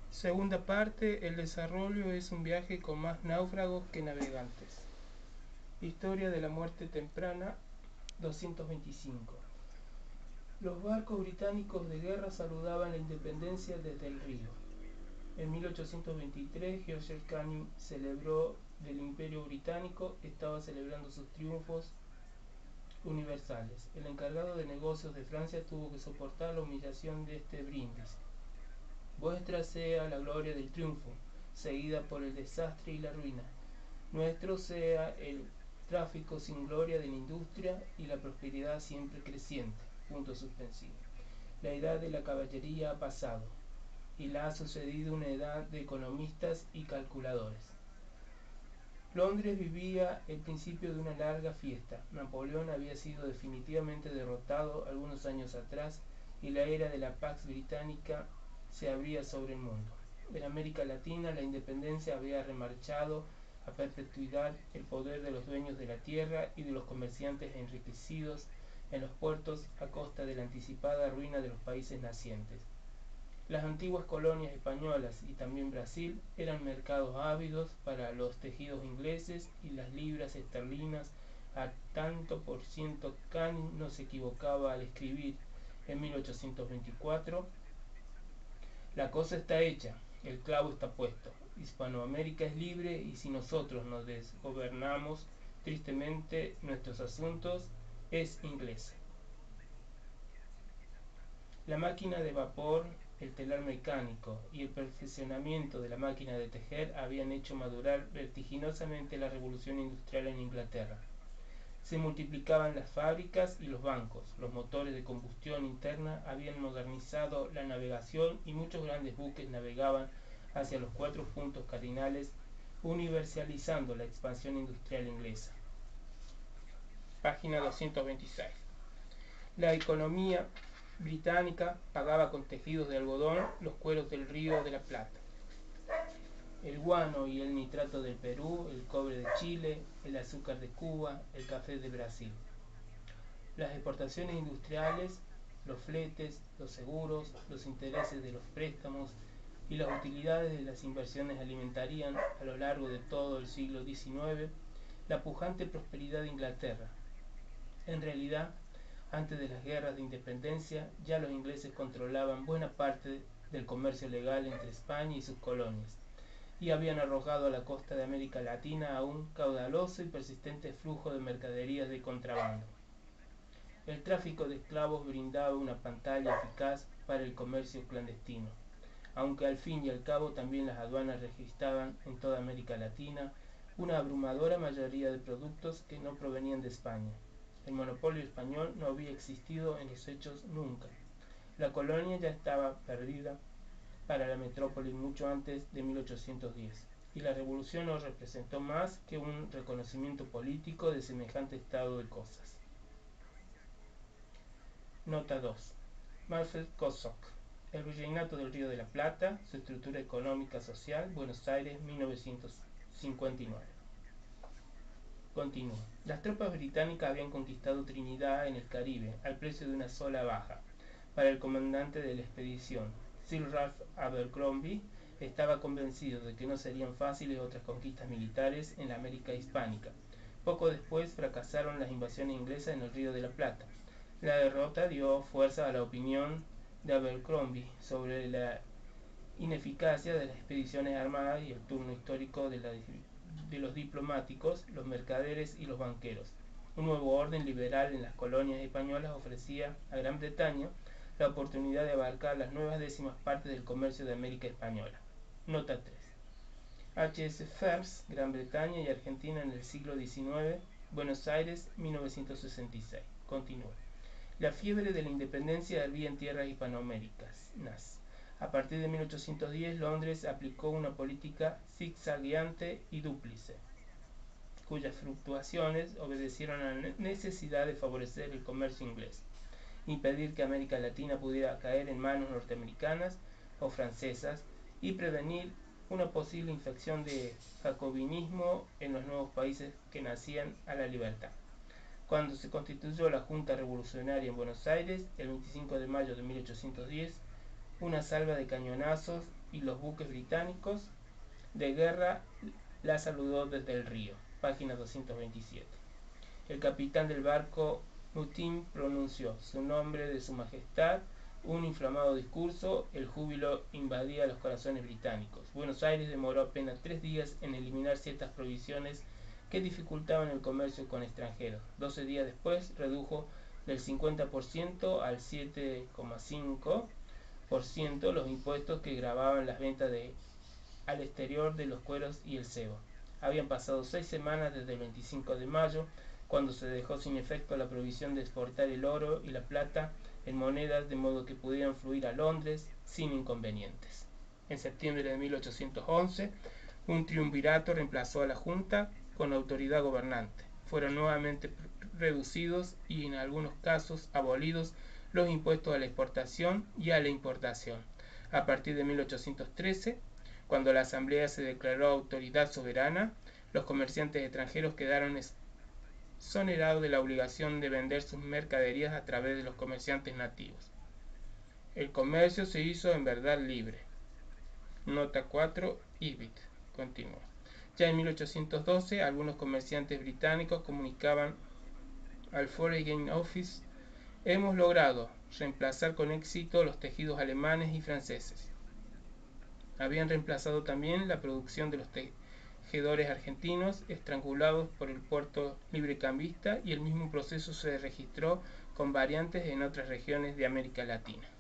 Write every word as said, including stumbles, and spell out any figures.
Segunda parte, el desarrollo es un viaje con más náufragos que navegantes. Historia de la muerte temprana, doscientos veinticinco. Los barcos británicos de guerra saludaban la independencia desde el río. En mil ochocientos veintitrés, George Canning celebró del Imperio Británico, estaba celebrando sus triunfos universales. El encargado de negocios de Francia tuvo que soportar la humillación de este brindis. Vuestra sea la gloria del triunfo, seguida por el desastre y la ruina. Nuestro sea el tráfico sin gloria de la industria y la prosperidad siempre creciente. Punto suspensivo. La edad de la caballería ha pasado y la ha sucedido una edad de economistas y calculadores. Londres vivía el principio de una larga fiesta. Napoleón había sido definitivamente derrotado algunos años atrás y la era de la Pax Británica se abría sobre el mundo. En América Latina la independencia había remarchado a perpetuidad el poder de los dueños de la tierra y de los comerciantes enriquecidos en los puertos a costa de la anticipada ruina de los países nacientes. Las antiguas colonias españolas y también Brasil eran mercados ávidos para los tejidos ingleses y las libras esterlinas a tanto por ciento. Canning no se equivocaba al escribir en mil ochocientos veinticuatro: la cosa está hecha, el clavo está puesto, Hispanoamérica es libre y si nosotros nos desgobernamos tristemente nuestros asuntos es inglesa. La máquina de vapor, el telar mecánico y el perfeccionamiento de la máquina de tejer habían hecho madurar vertiginosamente la revolución industrial en Inglaterra. Se multiplicaban las fábricas y los bancos, los motores de combustión interna habían modernizado la navegación y muchos grandes buques navegaban hacia los cuatro puntos cardinales, universalizando la expansión industrial inglesa. Página doscientos veintiséis. La economía británica pagaba con tejidos de algodón los cueros del río de la Plata, el guano y el nitrato del Perú, el cobre de Chile, el azúcar de Cuba, el café de Brasil. Las exportaciones industriales, los fletes, los seguros, los intereses de los préstamos y las utilidades de las inversiones alimentarían a lo largo de todo el siglo diecinueve la pujante prosperidad de Inglaterra. En realidad, antes de las guerras de independencia, ya los ingleses controlaban buena parte del comercio legal entre España y sus colonias, y habían arrojado a la costa de América Latina a un caudaloso y persistente flujo de mercaderías de contrabando. El tráfico de esclavos brindaba una pantalla eficaz para el comercio clandestino, aunque al fin y al cabo también las aduanas registraban en toda América Latina una abrumadora mayoría de productos que no provenían de España. El monopolio español no había existido en los hechos nunca. La colonia ya estaba perdida para la metrópoli mucho antes de mil ochocientos diez, y la revolución no representó más que un reconocimiento político de semejante estado de cosas. Nota dos. Manfred Kossock. El Virreinato del Río de la Plata, su estructura económica social, Buenos Aires, mil novecientos cincuenta y nueve. Continúa. Las tropas británicas habían conquistado Trinidad en el Caribe al precio de una sola baja. Para el comandante de la expedición, Sir Ralph Abercrombie, estaba convencido de que no serían fáciles otras conquistas militares en la América hispánica. Poco después fracasaron las invasiones inglesas en el Río de la Plata. La derrota dio fuerza a la opinión de Abercrombie sobre la ineficacia de las expediciones armadas y el turno histórico de, la, de los diplomáticos, los mercaderes y los banqueros. Un nuevo orden liberal en las colonias españolas ofrecía a Gran Bretaña la oportunidad de abarcar las nuevas décimas partes del comercio de América española. Nota tres. H S First, Gran Bretaña y Argentina en el siglo diecinueve, Buenos Aires, mil novecientos sesenta y seis. Continúa. La fiebre de la independencia hervía en tierras hispanoamericanas. A partir de mil ochocientos diez, Londres aplicó una política zigzagueante y dúplice, cuyas fluctuaciones obedecieron a la necesidad de favorecer el comercio inglés, impedir que América Latina pudiera caer en manos norteamericanas o francesas y prevenir una posible infección de jacobinismo en los nuevos países que nacían a la libertad. Cuando se constituyó la Junta Revolucionaria en Buenos Aires, el veinticinco de mayo de mil ochocientos diez, una salva de cañonazos y los buques británicos de guerra la saludó desde el río. Página doscientos veintisiete. El capitán del barco Mutim pronunció su nombre de su majestad, un inflamado discurso, el júbilo invadía los corazones británicos. Buenos Aires demoró apenas tres días en eliminar ciertas provisiones que dificultaban el comercio con extranjeros. Doce días después redujo del cincuenta por ciento al siete coma cinco por ciento los impuestos que gravaban las ventas de, al exterior de los cueros y el cebo. Habían pasado seis semanas desde el veinticinco de mayo, cuando se dejó sin efecto la prohibición de exportar el oro y la plata en monedas, de modo que pudieran fluir a Londres sin inconvenientes. En septiembre de mil ochocientos once, un triunvirato reemplazó a la Junta con autoridad gobernante. Fueron nuevamente reducidos y en algunos casos abolidos los impuestos a la exportación y a la importación. A partir de mil ochocientos trece, cuando la Asamblea se declaró autoridad soberana, los comerciantes extranjeros quedaron exonerados de la obligación de vender sus mercaderías a través de los comerciantes nativos. El comercio se hizo en verdad libre. Nota cuatro, Ibid. Continúa. Ya en mil ochocientos doce, algunos comerciantes británicos comunicaban al Foreign Office: hemos logrado reemplazar con éxito los tejidos alemanes y franceses. Habían reemplazado también la producción de los tejedores argentinos, estrangulados por el puerto librecambista, y el mismo proceso se registró con variantes en otras regiones de América Latina.